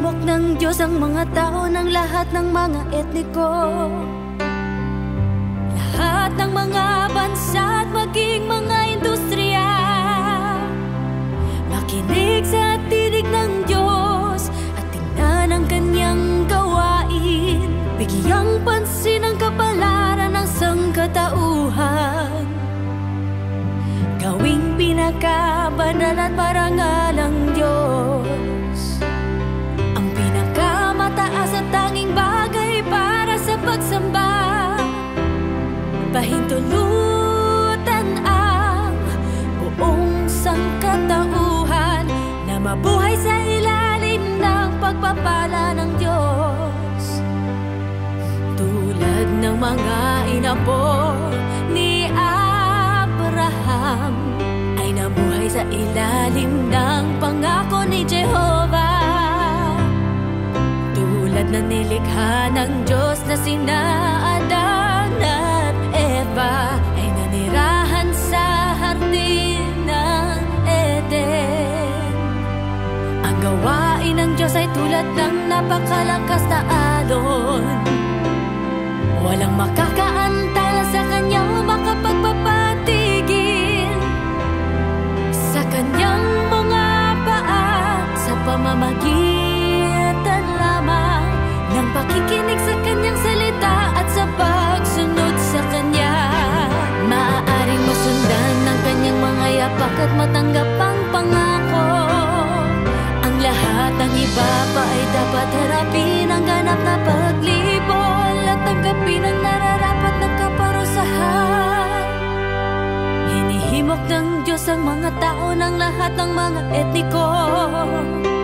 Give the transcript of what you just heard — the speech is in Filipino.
Hinihimok ng Diyos ang mga tao ng lahat ng mga etniko, lahat ng mga bansa at maging mga industriya. Makinig sa tinig ng Diyos at tingnan ang kanyang gawain. Bigyang pansin ang kapalaran ng sangkatauhan. Gawing pinakabanal at parangalang Diyos, ang pinakamataas at tanging bagay para sa pagsamba. Pahintulutan ang buong sangkatauhan na mabuhay sa ilalim ng pagpapala ng Diyos. Tulad ng mga inapo ni Abraham ay nabuhay sa ilalim ng pangako ni Jehovah. Tulad na nilikha ng Diyos na sina Adan at Eva ay nanirahan sa hardin ng Eden. Ang gawain ng Diyos ay tulad ng napakalakas na alon. Walang makakaantala sa kanyang makapagpapatigil. Sa kanyang mga paa, sa pamamagitan lamang ng pakikinig sa kanyang salita at sa pagsunod sa kanya, maaaring masundan ng kanyang mga yapak at matanggap ang pangako. Ang lahat ng iba pa ay dapat harapin ang ganap na paglibol at tanggapin ang nararapat na kaparusahan. Hinihimok ng Diyos ang mga tao ng lahat ng mga etniko,